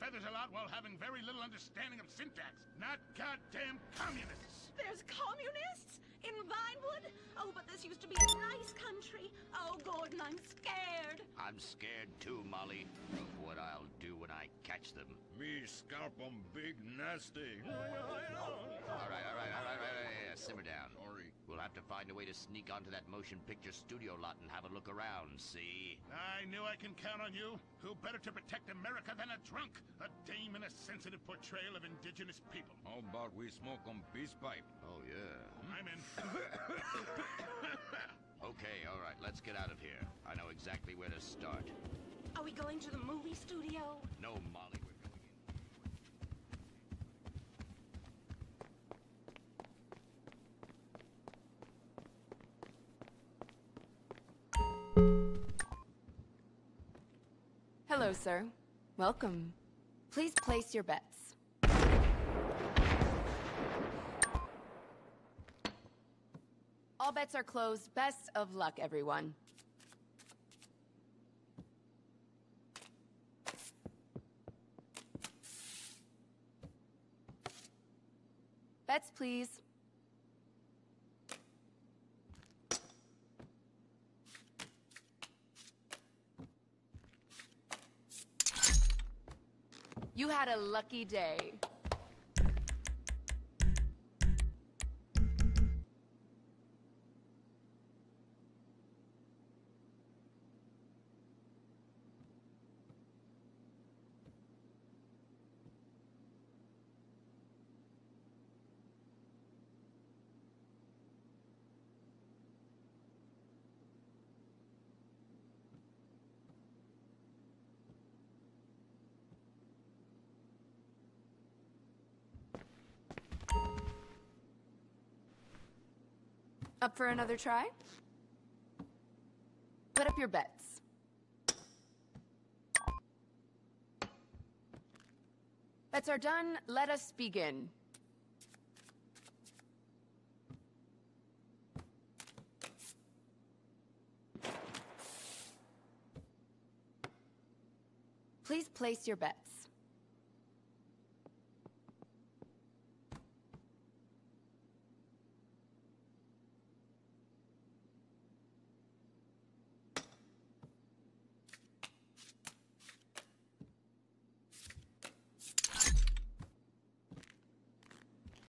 feathers a lot while having very little understanding of syntax. Not goddamn communists. There's communists? In Vinewood? Oh, but this used to be a nice country. Oh, Gordon, I'm scared. I'm scared too, Molly, of what I'll do when I catch them. Me scalp 'em big nasty. All right. Simmer down. Sorry. We'll have to find a way to sneak onto that motion picture studio lot and have a look around, see? I knew I can count on you. Who better to protect America than a drunk? A dame in a sensitive portrayal of indigenous people. How about we smoke 'em peace pipe? Oh, yeah. I'm in. Okay, all right, let's get out of here. I know exactly where to start. Are we going to the movie studio? No, Molly, we're going in. Hello, sir. Welcome. Please place your bets. All bets are closed. Best of luck, everyone. Bets, please. You had a lucky day. Up for another try? Put up your bets. Bets are done. Let us begin. Please place your bets.